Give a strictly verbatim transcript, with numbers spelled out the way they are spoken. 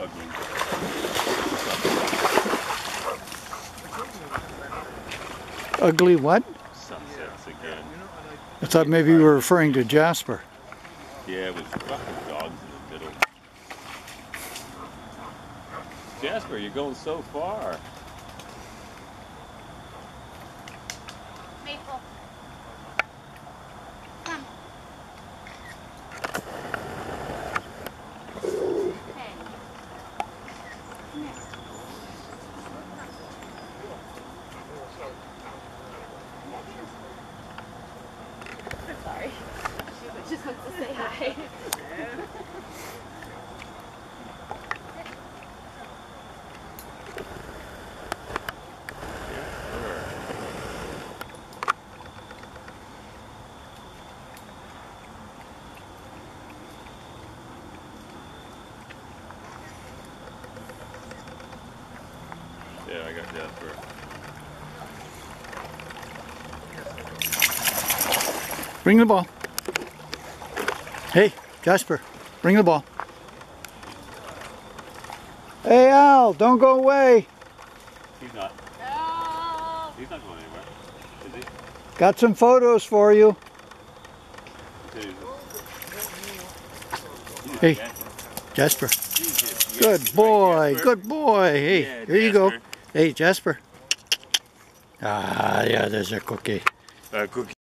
ugly. Ugly what? Sunsets again. I thought maybe you were referring to Jasper. Yeah, it was fucking dogs in the middle. Jasper, you're going so far. Maple. Come. Hey. Come here. Sorry. She just wants to say hi. Yeah, I got Jasper. Bring the ball. Hey, Jasper, bring the ball. Hey, Al, don't go away. He's not. No. He's not going anywhere. Is he? Got some photos for you. Hey, Jasper. Good boy, good boy. Hey, Yeah, here you go. Jasper. Hey, Jasper. Ah, yeah, there's a cookie. Uh, cookie.